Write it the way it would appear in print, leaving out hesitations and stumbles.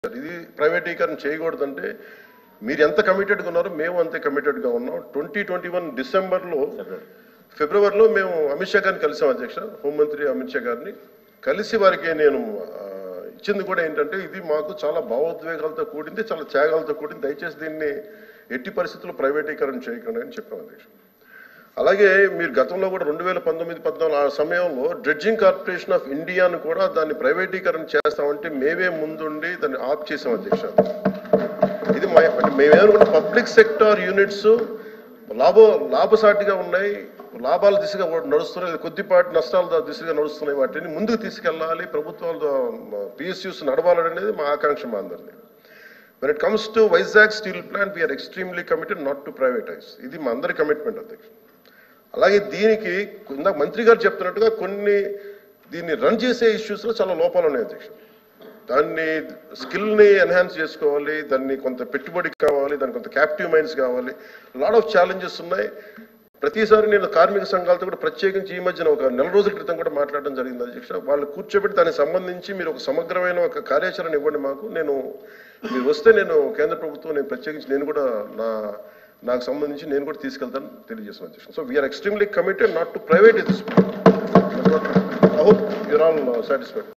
ఇది ప్రైవేటీకరణ చేయకూడదంటే మీరు ఎంత కమిటెడ్గా ఉన్నారో మేము అంతే కమిటెడ్గా ఉన్నాం. 2021 ఫిబ్రవరిలో మేము అమిత్ షా గారిని కలిసాం అధ్యక్ష. హోంమంత్రి అమిత్ షా గారిని కలిసి వారికి నేను ఇచ్చింది కూడా ఏంటంటే ఇది మాకు చాలా భావోద్వేగాలతో కూడింది, చాలా త్యాగాలతో కూడింది, దయచేసి దీన్ని ఎట్టి పరిస్థితుల్లో ప్రైవేటీకరణ చేయకండి అని చెప్పాం అధ్యక్ష. అలాగే మీరు గతంలో కూడా 2019-14 ఆ సమయంలో డ్రెడ్జింగ్ కార్పొరేషన్ ఆఫ్ ఇండియాను కూడా దాన్ని ప్రైవేటీకరణ చేస్తామంటే మేమే ముందుండి దాన్ని ఆప్ చేసాం అధ్యక్ష. ఇది మేమేమనుకున్న పబ్లిక్ సెక్టార్ యూనిట్స్ లాభసాటిగా ఉన్నాయి, లాభాల దిశగా నడుస్తున్నాయి, కొద్దిపాటి నష్టాల దిశగా నడుస్తున్నాయి, వాటిని ముందుకు తీసుకెళ్లాలి, ప్రభుత్వాలు పిఎస్యూస్ నడవాలనేది మా ఆకాంక్ష మా అందరిది. When it comes to Vizag steel plant, we are extremely committed not to privatize. ఇది మా అందరి కమిట్మెంట్ అధ్యక్ష. అలాగే దీనికి ఇందాక మంత్రి గారు చెప్తున్నట్టుగా దీన్ని రన్ చేసే ఇష్యూస్లో చాలా లోపాలు ఉన్నాయి అధ్యక్ష. దాన్ని స్కిల్ని ఎన్హాన్స్ చేసుకోవాలి, దాన్ని కొంత పెట్టుబడి కావాలి, దానికి కొంత క్యాప్టివ్ మైండ్స్ కావాలి, లాట్ ఆఫ్ ఛాలెంజెస్ ఉన్నాయి. ప్రతిసారి నేను కార్మిక సంఘాలతో కూడా ప్రత్యేకించి ఈ మధ్యన ఒక 4 రోజుల క్రితం కూడా మాట్లాడడం జరిగింది అధ్యక్ష. వాళ్ళు కూర్చోబెట్టి దానికి సంబంధించి మీరు ఒక సమగ్రమైన ఒక కార్యాచరణ ఇవ్వండి మాకు. మీరు వస్తే నేను కేంద్ర ప్రభుత్వం ప్రత్యేకించి నేను కూడా నాకు సంబంధించి నేను కూడా తీసుకెళ్తాను తెలియజేస్తాను అధ్యక్ష. So we are extremely committed not to private this. I hope you are all satisfied.